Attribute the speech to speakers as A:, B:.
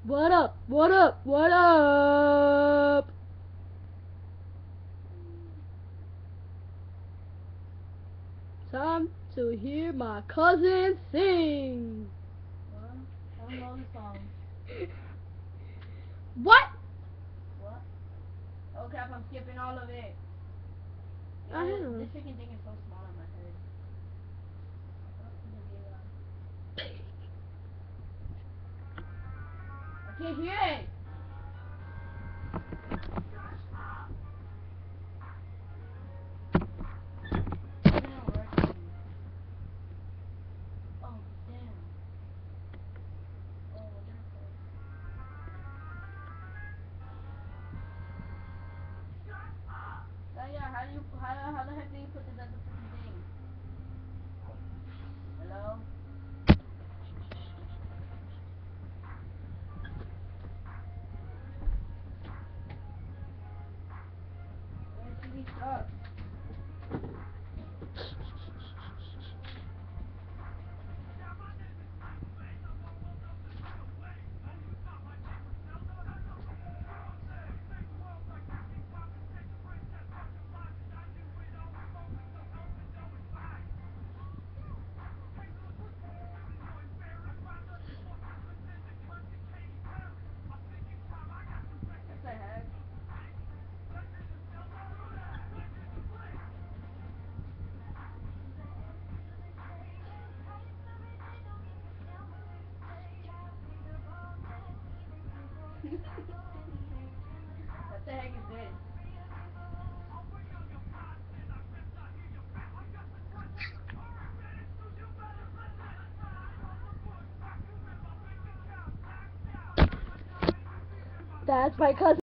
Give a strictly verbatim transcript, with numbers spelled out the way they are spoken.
A: What up? What up? What up? Time to hear my cousin sing.
B: Well, I don't know the song.
A: What?
B: What? Oh crap, I'm skipping all of it. You
A: I
B: know,
A: know.
B: this freaking thing is so small on my head. I can't hear it. It didn't work for me. Oh, damn. Oh, what did I say? Oh, yeah, how do you, how, how the heck do you put this as a freaking thing? Hello? Where's T V stuff? What the heck? What the heck is this?
A: That's my cousin.